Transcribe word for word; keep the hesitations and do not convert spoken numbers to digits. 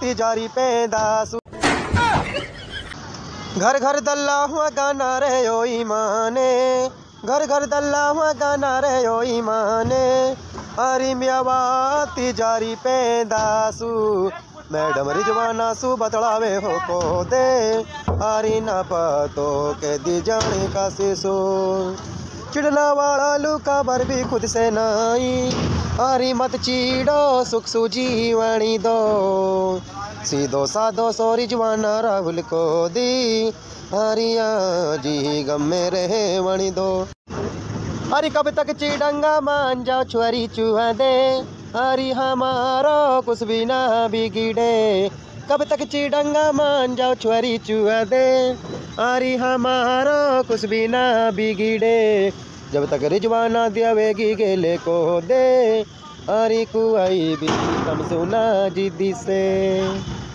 तिजारी पैदासु। घर घर दल्ला हुआ गाना रे ओ ईमाने, घर घर दल्ला हुआ गाना रे ओ ईमाने, अरे म्यावा तिजारी पैदासु। मैडम रिजवाना सु बतलावे हो को दे, अरे ना पतो के दी जाने का सिसो। चिड़ना वाला लुका बर भी खुद से नाई, अरे मत चीड़ो सुख सुजीवनी दो। सीधो साधो सो रिजवाना राहुल को दी, हरिया जी गम में रहे वणी दो। अरे कब तक चिड़ंगा मान जाओ छुरी चूहा दे, अरे हमारो कुछ भी ना बिगड़े। कब तक चिड़ंगा मान जाओ छुरी चूहा दे, अरे हमारो कुछ भी ना बिगड़े। जब तक रिजवाना देवेगी गेले को दे, अरे कुआई भी कम सुना जिद्दी से।